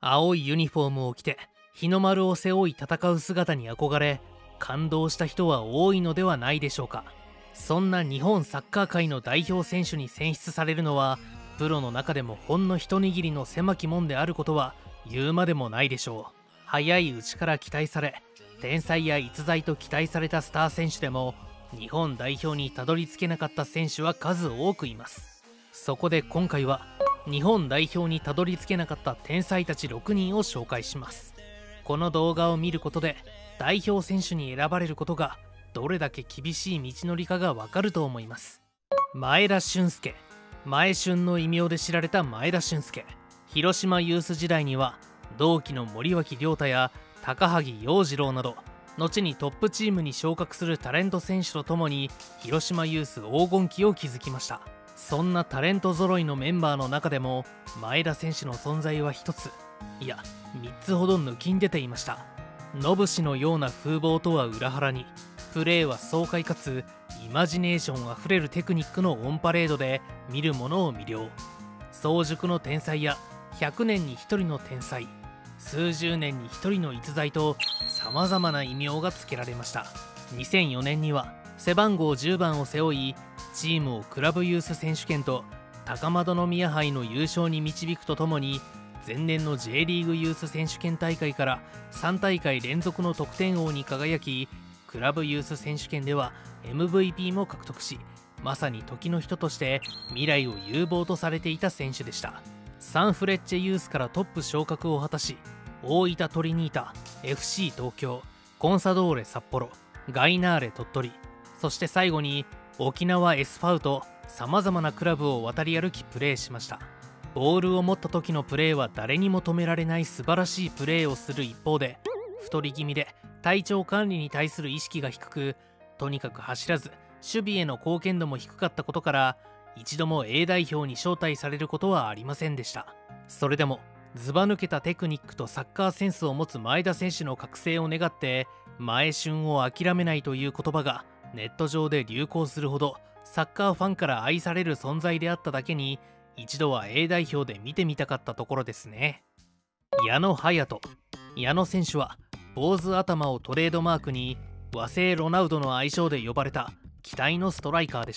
青いユニフォームを着て日の丸を背負い戦う姿に憧れ、感動した人は多いのではないでしょうか。そんな日本サッカー界の代表選手に選出されるのは、プロの中でもほんの一握りの狭き門であることは言うまでもないでしょう。早いうちから期待され、天才や逸材と期待されたスター選手でも、日本代表にたどり着けなかった選手は数多くいます。そこで今回は、日本代表にたどり着けなかった天才たち6人を紹介します。この動画を見ることで、代表選手に選ばれることがどれだけ厳しい道のりかがわかると思います。前田俊介。前俊の異名で知られた前田俊介。広島ユース時代には同期の森脇亮太や高萩陽次郎など、後にトップチームに昇格するタレント選手とともに広島ユース黄金期を築きました。そんなタレント揃いのメンバーの中でも、前田選手の存在は1つ、いや3つほど抜きん出ていました。野武士のような風貌とは裏腹に、プレーは爽快かつイマジネーションあふれるテクニックのオンパレードで見る者を魅了。早熟の天才や100年に1人の天才、数十年に1人の逸材とさまざまな異名が付けられました。2004年には背番号10番を背負い、チームをクラブユース選手権と高円宮杯の優勝に導くとともに、前年の J リーグユース選手権大会から3大会連続の得点王に輝き、クラブユース選手権では MVP も獲得し、まさに時の人として未来を有望とされていた選手でした。サンフレッチェユースからトップ昇格を果たし、大分トリニータ、FC 東京、コンサドーレ札幌、ガイナーレ鳥取、そして最後に沖縄エスファウとさまざまなクラブを渡り歩きプレーしました。ボールを持った時のプレーは誰にも止められない素晴らしいプレーをする一方で、太り気味で体調管理に対する意識が低く、とにかく走らず守備への貢献度も低かったことから、一度も A 代表に招待されることはありませんでした。それでもずば抜けたテクニックとサッカーセンスを持つ前田選手の覚醒を願って、前春を諦めないという言葉がネット上で流行するほどサッカーファンから愛される存在であっただけに、一度は A 代表で見てみたかったところですね。矢野隼人。矢野選手は坊主頭をトレードマークに和製ロナウドの愛称で呼ばれた期待のストライカーでした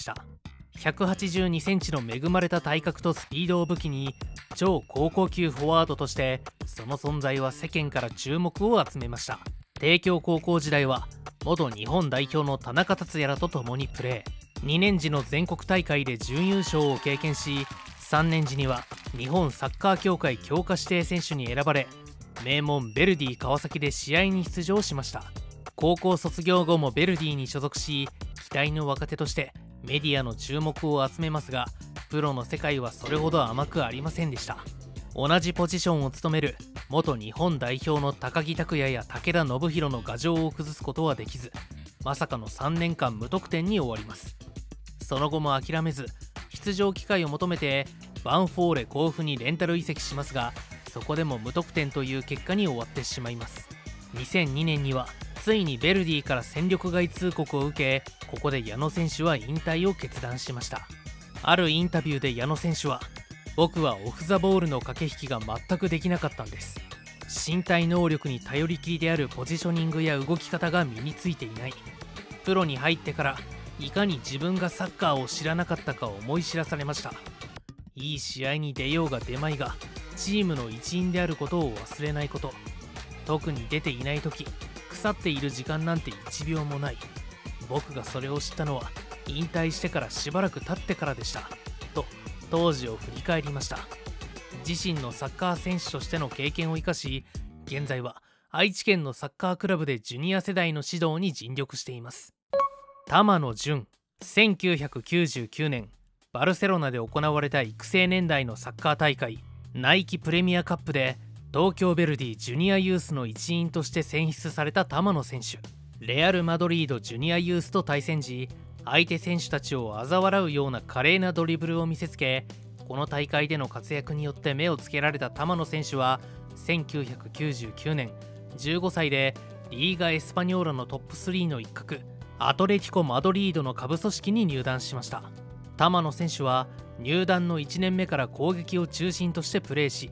。182センチの恵まれた体格とスピードを武器に、超高校級フォワードとしてその存在は世間から注目を集めました。帝京高校時代は元日本代表の田中達也らと共にプレー。2年時の全国大会で準優勝を経験し、3年時には日本サッカー協会強化指定選手に選ばれ、名門ベルディ川崎で試合に出場しました。高校卒業後もベルディに所属し、期待の若手としてメディアの注目を集めますが、プロの世界はそれほど甘くありませんでした。同じポジションを務める元日本代表の高木拓也や武田修宏の牙城を崩すことはできず、まさかの3年間無得点に終わります。その後も諦めず、出場機会を求めてヴァンフォーレ甲府にレンタル移籍しますが、そこでも無得点という結果に終わってしまいます。2002年にはついにベルディから戦力外通告を受け、ここで矢野選手は引退を決断しました。あるインタビューで矢野選手は、僕はオフ・ザ・ボールの駆け引きが全くできなかったんです。身体能力に頼りきりであるポジショニングや動き方が身についていない。プロに入ってからいかに自分がサッカーを知らなかったかを思い知らされました。いい試合に出ようが出まいが、チームの一員であることを忘れないこと。特に出ていない時、腐っている時間なんて1秒もない。僕がそれを知ったのは引退してからしばらく経ってからでした。と当時を振り返りました。自身のサッカー選手としての経験を生かし、現在は愛知県のサッカークラブでジュニア世代の指導に尽力しています。玉野純。1999年バルセロナで行われた育成年代のサッカー大会ナイキプレミアカップで、東京ヴェルディジュニアユースの一員として選出された玉野選手。レアル・マドリードジュニアユースと対戦時、相手選手たちを嘲笑うような華麗なドリブルを見せつけ、この大会での活躍によって目をつけられた玉野選手は、1999年15歳でリーガ・エスパニョーラのトップ3の一角、アトレティコ・マドリードの下部組織に入団しました。玉野選手は入団の1年目から攻撃を中心としてプレーし、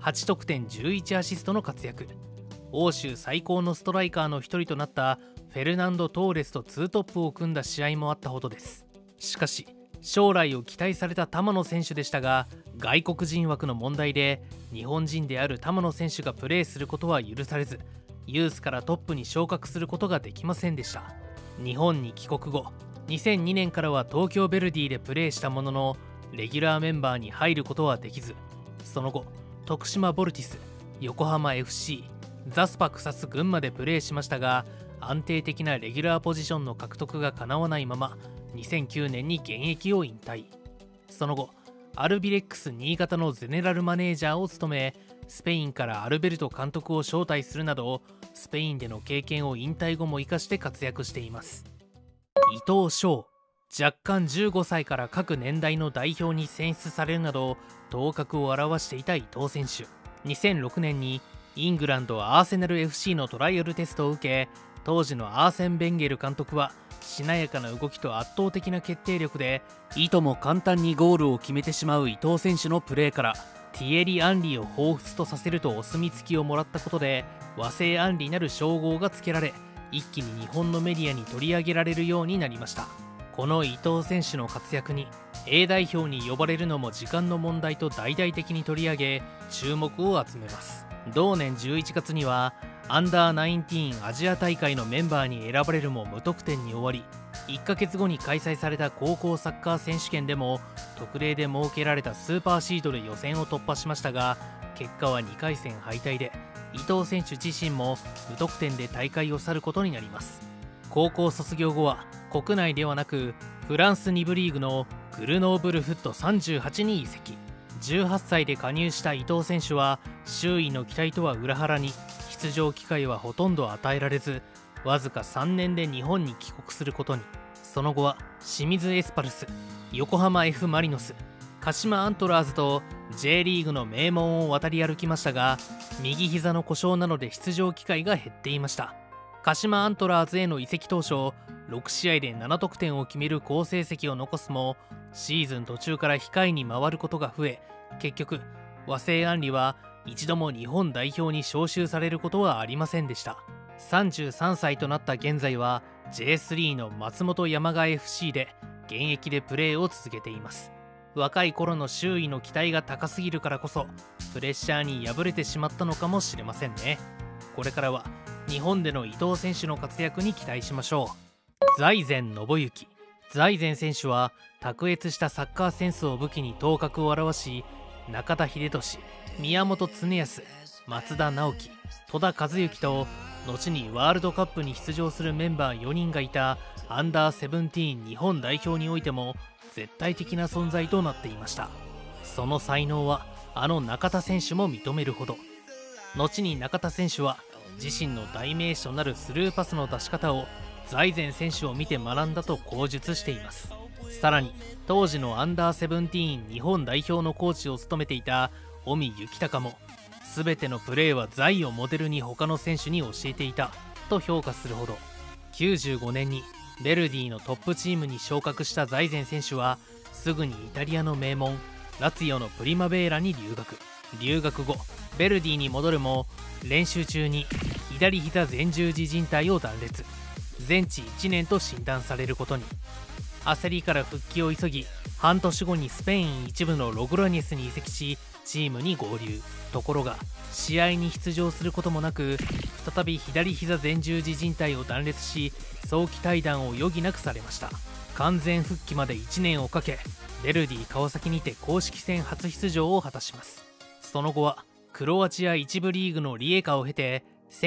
8得点11アシストの活躍。欧州最高のストライカーの一人となったフェルナンド・トーレスとツートップを組んだ試合もあったほどです。しかし将来を期待された玉野選手でしたが、外国人枠の問題で日本人である玉野選手がプレーすることは許されず、ユースからトップに昇格することができませんでした。日本に帰国後、2002年からは東京ヴェルディでプレーしたものの、レギュラーメンバーに入ることはできず、その後徳島ボルティス、横浜 FC、ザスパクサス群馬でプレーしましたが、安定的なレギュラーポジションの獲得が叶わないまま2009年に現役を引退。その後アルビレックス新潟のゼネラルマネージャーを務め、スペインからアルベルト監督を招待するなど、スペインでの経験を引退後も生かして活躍しています。伊藤翔、若干15歳から各年代の代表に選出されるなど頭角を現していた伊藤選手。2006年にイングランドアーセナル FC のトライアルテストを受け、当時のアーセン・ベンゲル監督はしなやかな動きと圧倒的な決定力でいとも簡単にゴールを決めてしまう伊藤選手のプレーからティエリ・アンリを彷彿とさせるとお墨付きをもらったことで和製アンリなる称号が付けられ、一気に日本のメディアに取り上げられるようになりました。この伊藤選手の活躍に A 代表に呼ばれるのも時間の問題と大々的に取り上げ注目を集めます。同年11月にはアンダー19アジア大会のメンバーに選ばれるも無得点に終わり、1ヶ月後に開催された高校サッカー選手権でも特例で設けられたスーパーシードで予選を突破しましたが、結果は2回戦敗退で伊藤選手自身も無得点で大会を去ることになります。高校卒業後は国内ではなくフランス2部リーグのグルノーブルフット38に移籍。18歳で加入した伊藤選手は周囲の期待とは裏腹に出場機会はほとんど与えられず、わずか3年で日本に帰国することに。その後は清水エスパルス、横浜 F マリノス、鹿島アントラーズと J リーグの名門を渡り歩きましたが、右膝の故障なので出場機会が減っていました。鹿島アントラーズへの移籍当初、6試合で7得点を決める好成績を残すも、シーズン途中から控えに回ることが増え、結局和製アンリは一度も日本代表に招集されることはありませんでした。33歳となった現在は J3 の松本山雅 FC で現役でプレーを続けています。若い頃の周囲の期待が高すぎるからこそプレッシャーに敗れてしまったのかもしれませんね。これからは日本での伊藤選手の活躍に期待しましょう。財前信之。財前選手は卓越したサッカーセンスを武器に頭角を現し、中田英寿、宮本恒康、松田直樹、戸田和幸と後にワールドカップに出場するメンバー4人がいたアンダー17日本代表においても絶対的な存在となっていました。その才能はあの中田選手も認めるほど。後に中田選手は自身の代名詞となるスルーパスの出し方を財前選手を見て学んだと口述しています。さらに当時のアンダー17日本代表のコーチを務めていた尾身幸隆も、全てのプレーは財をモデルに他の選手に教えていたと評価するほど。95年にヴェルディのトップチームに昇格した財前選手はすぐにイタリアの名門ラツィオのプリマベーラに留学後ヴェルディに戻るも練習中に左膝前十字靭帯を断裂、全治1年と診断されることに。焦りから復帰を急ぎ、半年後にスペイン一部のログラニェスに移籍しチームに合流。ところが試合に出場することもなく、再び左膝前十字靭帯を断裂し早期退団を余儀なくされました。完全復帰まで1年をかけヴェルディ川崎にて公式戦初出場を果たします。その後はクロアチア一部リーグのリエカを経て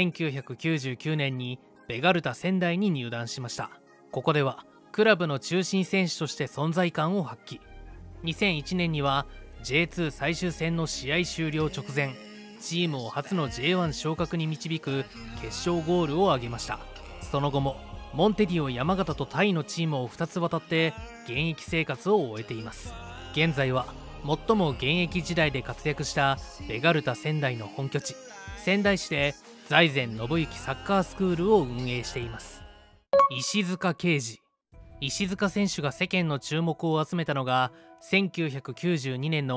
1999年にベガルタ仙台に入団しました。ここではクラブの中心選手として存在感を発揮。2001年には J2 最終戦の試合終了直前、チームを初の J1 昇格に導く決勝ゴールを挙げました。その後もモンテディオ山形とタイのチームを2つ渡って現役生活を終えています。現在は最も現役時代で活躍したベガルタ仙台の本拠地仙台市で財前信之サッカースクールを運営しています。石塚慶二。石塚選手が世間の注目を集めたのが1992年の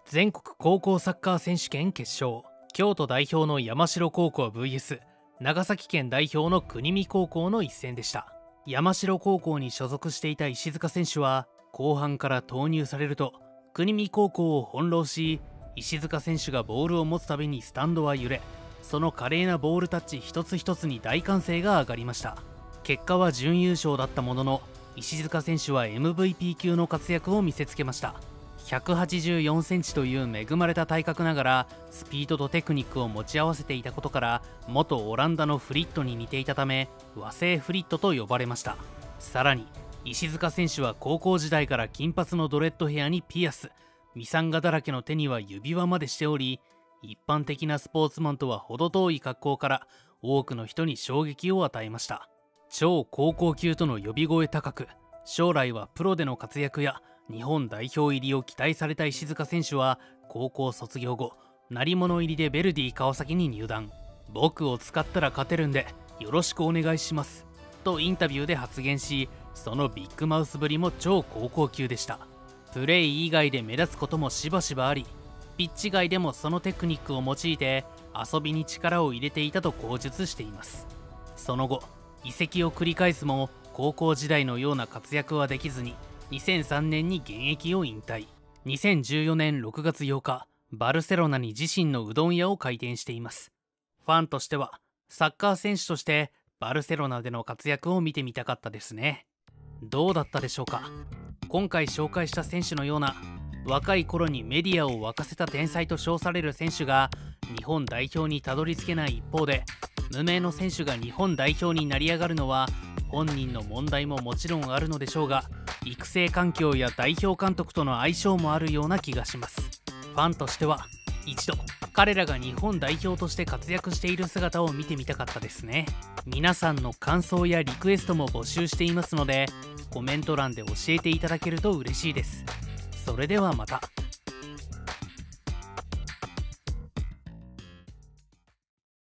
全国高校サッカー選手権決勝、京都代表の山城高校 VS 長崎県代表の国見高校の一戦でした。山城高校に所属していた石塚選手は後半から投入されると国見高校を翻弄し、石塚選手がボールを持つたびにスタンドは揺れ、その華麗なボールタッチ一つ一つに大歓声が上がりました。結果は準優勝だったものの、石塚選手は MVP 級の活躍を見せつけました。184センチという恵まれた体格ながらスピードとテクニックを持ち合わせていたことから元オランダのフリットに似ていたため和製フリットと呼ばれました。さらに石塚選手は高校時代から金髪のドレッドヘアにピアス、ミサンガだらけの手には指輪までしており、一般的なスポーツマンとは程遠い格好から多くの人に衝撃を与えました。超高校級との呼び声高く、将来はプロでの活躍や日本代表入りを期待された石塚選手は高校卒業後、鳴り物入りでヴェルディ川崎に入団。僕を使ったら勝てるんでよろしくお願いしますとインタビューで発言し、そのビッグマウスぶりも超高校級でした。プレー以外で目立つこともしばしばあり、ピッチ外でもそのテクニックを用いて遊びに力を入れていたと口述しています。その後移籍を繰り返すも高校時代のような活躍はできずに2003年に現役を引退。2014年6月8日バルセロナに自身のうどん屋を開店しています。ファンとしてはサッカー選手としてバルセロナでの活躍を見てみたかったですね。どうだったでしょうか。今回紹介した選手のような若い頃にメディアを沸かせた天才と称される選手が日本代表にたどり着けない一方で、無名の選手が日本代表に成り上がるのは本人の問題ももちろんあるのでしょうが、育成環境や代表監督との相性もあるような気がします。ファンとしては一度彼らが日本代表として活躍している姿を見てみたかったですね。皆さんの感想やリクエストも募集していますので、コメント欄で教えていただけると嬉しいです。それではまた。